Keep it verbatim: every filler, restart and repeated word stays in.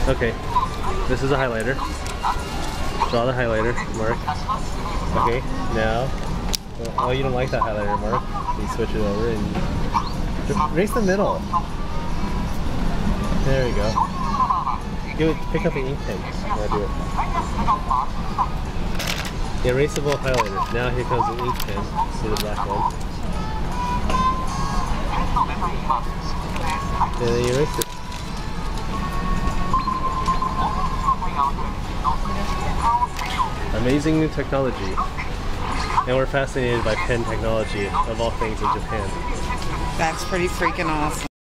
Okay, this is a highlighter. Draw the highlighter, Mark. Okay, now, oh, you don't like that highlighter, Mark. You switch it over and erase the middle. There we go. Give it, pick up an ink pen. Now do it. The erasable highlighter. Now here comes the ink pen. See the black one. And then you erase it. Amazing new technology. And we're fascinated by pen technology, of all things, in Japan. That's pretty freaking awesome.